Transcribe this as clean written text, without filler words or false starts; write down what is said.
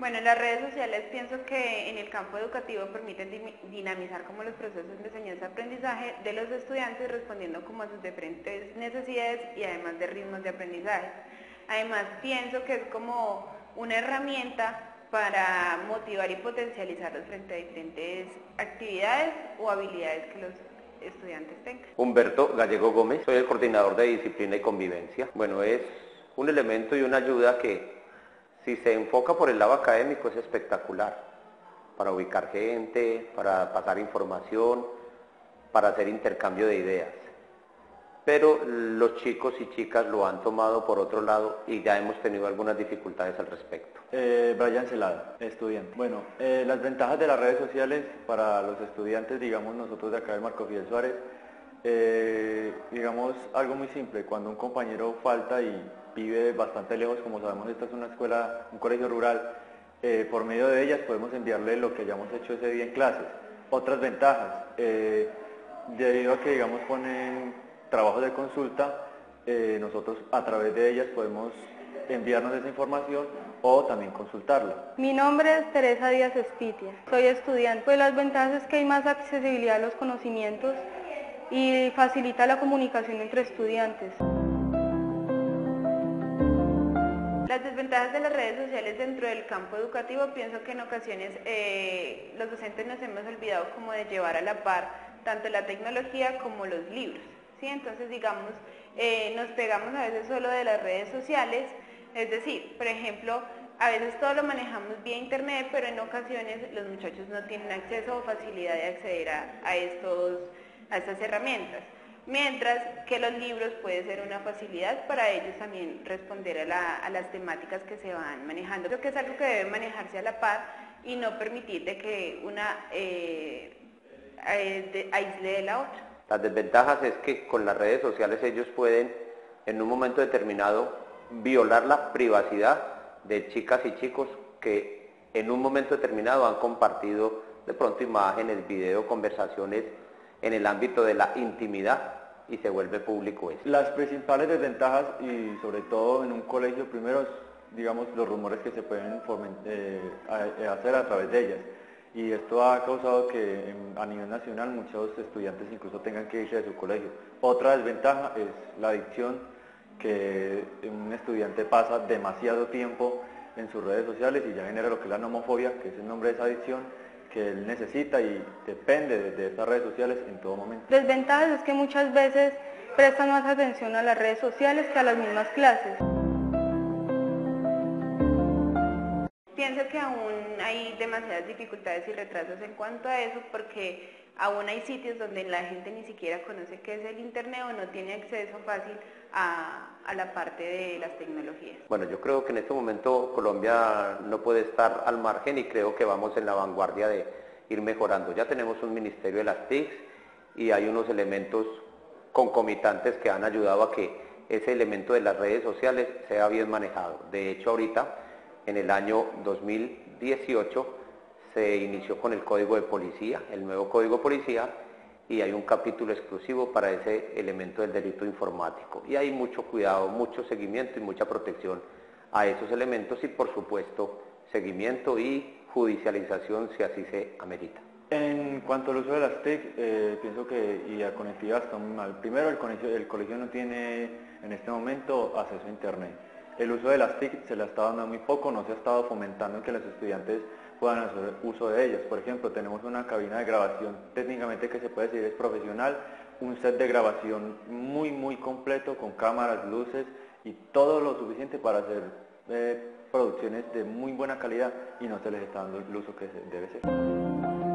Bueno, las redes sociales pienso que en el campo educativo permiten dinamizar como los procesos de enseñanza-aprendizaje de los estudiantes respondiendo como a sus diferentes necesidades y además de ritmos de aprendizaje. Además pienso que es como una herramienta para motivar y potencializarlos frente a diferentes actividades o habilidades que los estudiantes tengan. Humberto Gallego Gómez, soy el coordinador de disciplina y convivencia. Bueno, es un elemento y una ayuda que si se enfoca por el lado académico es espectacular, para ubicar gente, para pasar información, para hacer intercambio de ideas. Pero los chicos y chicas lo han tomado por otro lado y ya hemos tenido algunas dificultades al respecto. Brian Celada, estudiante. Bueno, las ventajas de las redes sociales para los estudiantes, digamos nosotros de acá de Marco Fidel Suárez, digamos algo muy simple, cuando un compañero falta y vive bastante lejos, como sabemos esta es una escuela, un colegio rural, por medio de ellas podemos enviarle lo que hayamos hecho ese día en clases. Otras ventajas, debido a que digamos ponen trabajos de consulta, nosotros a través de ellas podemos enviarnos esa información o también consultarla. Mi nombre es Teresa Díaz Espitia, soy estudiante. Pues las ventajas es que hay más accesibilidad a los conocimientos y facilita la comunicación entre estudiantes. Las desventajas de las redes sociales dentro del campo educativo, pienso que en ocasiones los docentes nos hemos olvidado como de llevar a la par tanto la tecnología como los libros, ¿sí? Entonces digamos, nos pegamos a veces solo de las redes sociales, es decir, por ejemplo, a veces todo lo manejamos vía internet, pero en ocasiones los muchachos no tienen acceso o facilidad de acceder a estas herramientas. Mientras que los libros puede ser una facilidad para ellos también responder a las temáticas que se van manejando. Creo que es algo que debe manejarse a la par y no permitir de que una aísle de la otra. Las desventajas es que con las redes sociales ellos pueden en un momento determinado violar la privacidad de chicas y chicos que en un momento determinado han compartido de pronto imágenes, videos, conversaciones en el ámbito de la intimidad y se vuelve público eso. Las principales desventajas y sobre todo en un colegio primero, digamos los rumores que se pueden hacer a través de ellas. Y esto ha causado que a nivel nacional muchos estudiantes incluso tengan que irse de su colegio. Otra desventaja es la adicción, que un estudiante pasa demasiado tiempo en sus redes sociales y ya genera lo que es la nomofobia, que es el nombre de esa adicción, que él necesita y depende de estas redes sociales en todo momento. Desventajas es que muchas veces prestan más atención a las redes sociales que a las mismas clases. Pienso que aún hay demasiadas dificultades y retrasos en cuanto a eso porque aún hay sitios donde la gente ni siquiera conoce qué es el internet o no tiene acceso fácil a la parte de las tecnologías. Bueno, yo creo que en este momento Colombia no puede estar al margen y creo que vamos en la vanguardia de ir mejorando. Ya tenemos un ministerio de las TICs y hay unos elementos concomitantes que han ayudado a que ese elemento de las redes sociales sea bien manejado. De hecho, ahorita, en el año 2018, se inició con el Código de Policía, el nuevo Código de Policía, y hay un capítulo exclusivo para ese elemento del delito informático. Y hay mucho cuidado, mucho seguimiento y mucha protección a esos elementos y, por supuesto, seguimiento y judicialización si así se amerita. En cuanto al uso de las TIC, pienso que y la conectividad está muy mal. Primero, el colegio no tiene en este momento acceso a internet. El uso de las TIC se le ha estado dando muy poco, no se ha estado fomentando en que los estudiantes puedan hacer uso de ellas. Por ejemplo, tenemos una cabina de grabación, técnicamente que se puede decir es profesional, un set de grabación muy completo con cámaras, luces y todo lo suficiente para hacer producciones de muy buena calidad y no se les está dando el uso que debe ser.